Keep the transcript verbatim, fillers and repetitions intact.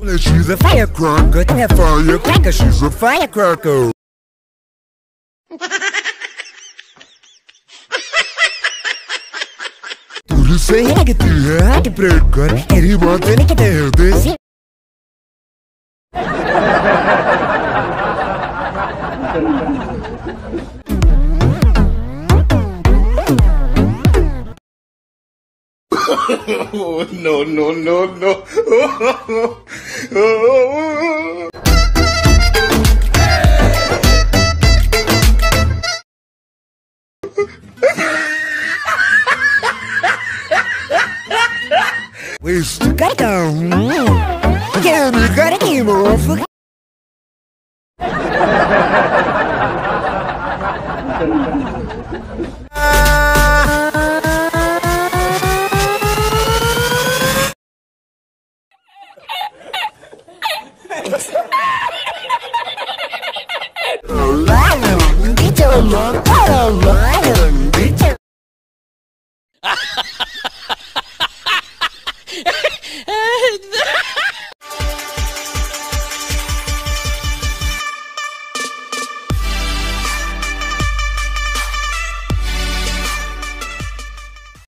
She's a firecracker, a firecracker, she's a firecracker. तुझे से है कि तू है कि ब्रेक कर तेरी बात नहीं कहते होते से Oh, no, no, no, no. We still gotta go. Yeah, we gotta game off. Laal Rangi Chola,